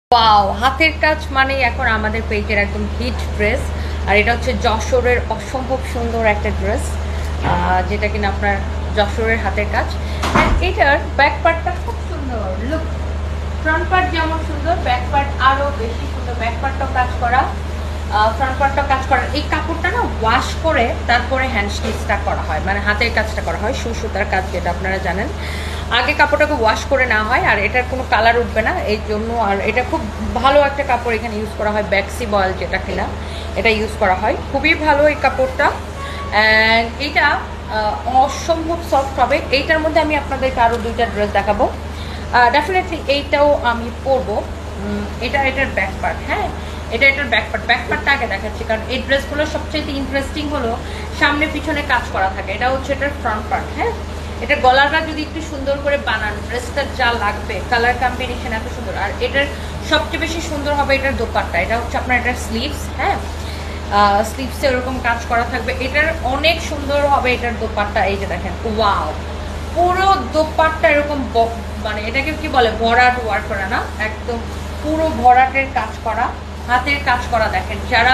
Wow, হাতের কাজ মানে এখন আমাদের পেজের একদম হিট ড্রেস। আর এটা হচ্ছে যশোরের অসম্ভব সুন্দর একটা ড্রেস, যেটা কিনা আপনার যশোরের হাতের কাজ। অ্যান্ড এটার ব্যাক পার্টটা খুব সুন্দর। লুক, ফ্রন্ট পার্ট যেমন সুন্দর, ব্যাক পার্ট আরও বেশি সুন্দর। ব্যাক পার্টটাও কাজ করা, ফ্রন্ট পার্টটাও কাজ করা। এই কাপড়টা না ওয়াশ করে তারপরে হ্যান্ড স্টিচটা করা হয়, মানে হাতের কাজটা করা হয়, সুতার কাজ, যেটা আপনারা জানেন। আগে কাপড়টাকে ওয়াশ করে নেওয়া হয়, আর এটার কোনো কালার উঠবে না এই জন্য। আর এটা খুব ভালো একটা কাপড়, এখানে ইউজ করা হয় ব্যাক্সি বয়েল, যেটা কিনা এটা ইউজ করা হয়। খুবই ভালো এই কাপড়টা। অ্যান্ড এটা অসম্ভব সফট হবে। এইটার মধ্যে আমি আপনাদেরকে আরও দুইটা ড্রেস দেখাবো। ডেফিনেটলি এইটাও আমি পরবো। এটার ব্যাক পার্ট, হ্যাঁ এটার ব্যাক পার্টটা আগে দেখাচ্ছি, কারণ এই ড্রেসগুলো সবচেয়ে ইন্টারেস্টিং হলো সামনে পিছনে কাজ করা থাকে। এটা হচ্ছে এটার ফ্রন্ট পার্ট, হ্যাঁ। এটা গলাটা যদি একটু সুন্দর করে বানান, ড্রেসটা যা লাগবে, কালার কম্বিনেশন এত সুন্দর। আর এটার সবচেয়ে বেশি সুন্দর হবে এটার দোপাট্টা। এটা হচ্ছে আপনার এটার স্লিভস, হ্যাঁ স্লিভসে এরকম কাজ করা থাকবে। এটার অনেক সুন্দর হবে এটার দোপাট্টা। এই যে দেখেন, ওয়াও, পুরো দোপাট্টা এরকম, মানে এটাকে কি বলে, ভরাট ওয়ার্ক করা না, একদম পুরো ভরাটের কাজ করা, হাতের কাজ করা। দেখেন, যারা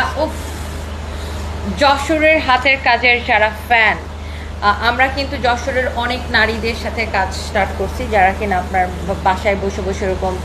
যশোরের হাতের কাজের যারা ফ্যান, আমরা কিন্তু যশোরের অনেক নারীদের সাথে কাজ স্টার্ট করছি, যারা কিনা আপনার বাসায় বসে বসে এরকম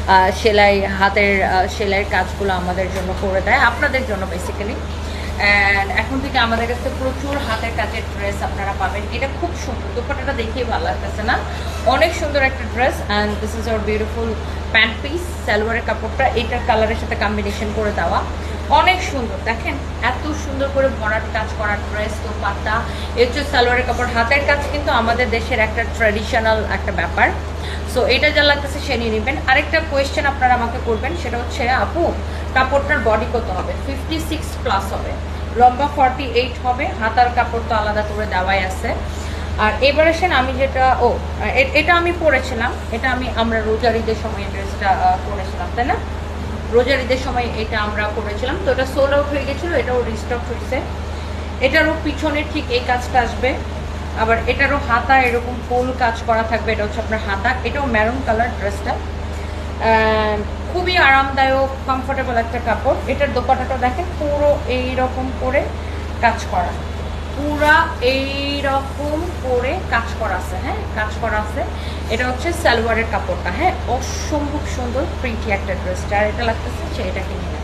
হাতের সেলাইয়ের কাজগুলো আমাদের জন্য করে দেয়, আপনাদের জন্য বেসিক্যালি। অ্যান্ড এখন থেকে আমাদের কাছে প্রচুর হাতের কাজের ড্রেস আপনারা পাবেন। এটা খুব সুন্দর, দোপাট্টাটা দেখেই ভালো লাগতেছে না? অনেক সুন্দর একটা dress. And this is our beautiful pant piece. সালোয়ারের কাপড়টা এটার কালারের সাথে কম্বিনেশন করে দেওয়া, অনেক সুন্দর। দেখেন, এত সুন্দর করে ভরাট কাজ করা ড্রেস, দোপাট্টা, এই হচ্ছে সালোয়ারের কাপড়। হাতের কাজ কিন্তু আমাদের দেশের একটা ট্র্যাডিশনাল একটা ব্যাপার। সো এটা যা লাগতেছে সে নিয়ে নেবেন। আরেকটা কোয়েশ্চেন আপনারা আমাকে করবেন, সেটা হচ্ছে আপু কাপড়টার বডি কত হবে? 56+ হবে, লম্বা 48 হবে, হাতার কাপড় তো আলাদা করে দেওয়াই আছে। আর এবার আসেন, আমি যেটা এটা আমি পরেছিলাম, এটা আমরা রোজার ঈদের সময় ড্রেসটা পরেছিলাম, তাই না? রোজার ঈদের সময় এটা আমরা করেছিলাম, তো এটা সোল্ড আউট হয়ে গেছিলো, এটাও রিস্টক হয়েছে। এটারও পিছনে ঠিক এই কাজটা আসবে। আবার এটারও হাতা এরকম ফুল কাজ করা থাকবে, এটা হচ্ছে আপনার হাতা। এটাও মেরুন কালার ড্রেসটা, খুবই আরামদায়ক কমফোর্টেবল একটা কাপড়। এটার দোপাট্টাটা দেখেন, পুরো এইরকম করে কাজ করা, পুরা এইরকম করে কাজ করা আছে, হ্যাঁ কাজ করা আছে। এটা হচ্ছে সালোয়ারের কাপড়টা, হ্যাঁ অসম্ভব সুন্দর প্রিন্টি একটা ড্রেসটা। আর এটা লাগতেছে সেটা কিনে নেন।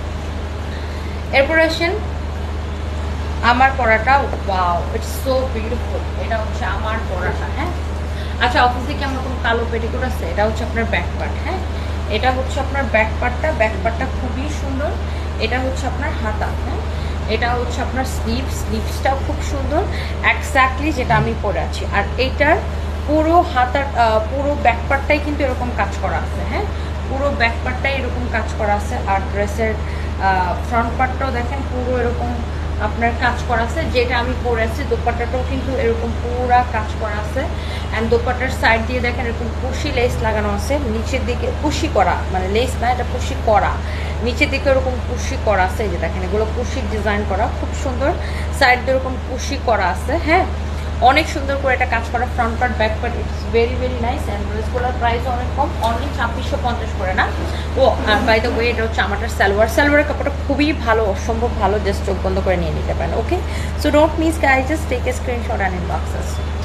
এরপর আসেন আমার পরাটা। Wow, it's so beautiful. এটা হচ্ছে আমার পরাটা, হ্যাঁ। আচ্ছা, অফিস থেকে আমার কোনো কালো পেটিকোট আছে? এটা হচ্ছে আপনার ব্যাক পার্ট, হ্যাঁ এটা হচ্ছে আপনার ব্যাক পার্টটা খুবই সুন্দর। এটা হচ্ছে আপনার হাতা, হ্যাঁ এটা হচ্ছে আপনার স্লিভসটাও খুব সুন্দর, এক্স্যাক্টলি যেটা আমি পরে আছি। আর এইটার পুরো হাতার পুরো ব্যাক পার্টটাই কিন্তু এরকম কাজ করা আছে, হ্যাঁ পুরো ব্যাক পার্টটাই এরকম কাজ করা আছে। আর ড্রেসের ফ্রন্ট পার্টটাও দেখেন পুরো এরকম আপনার কাজ করা আছে, যেটা আমি পরে আছি। দোপাট্টাটাও কিন্তু এরকম পুরা কাজ করা আছে। অ্যান্ড দোপাট্টার সাইড দিয়ে দেখেন এরকম কুশি লেস লাগানো আছে, নিচের দিকে কুশি করা, মানে লেস না, এটা কুশি করা, নিচের দিকে এরকম কুশি করা আছে। এই যে দেখেন, এগুলো কুশির ডিজাইন করা, খুব সুন্দর। সাইড দিয়ে এরকম কুশি করা আছে, হ্যাঁ অনেক সুন্দর করে এটা কাজ করা। Front part, back part, it's very very nice. And ড্রেসগুলোর প্রাইস অনেক কম, অনলি 2650 করে না। ও আর বাই দ্য ওয়ে, এটা হচ্ছে আমারটা সালোয়ারের কাপড়টা খুবই ভালো, অসম্ভব ভালো। জাস্ট চোখ বন্ধ করে নিয়ে নিতে পারেন। Okay, so don't miss guys, just take a screenshot and inbox us.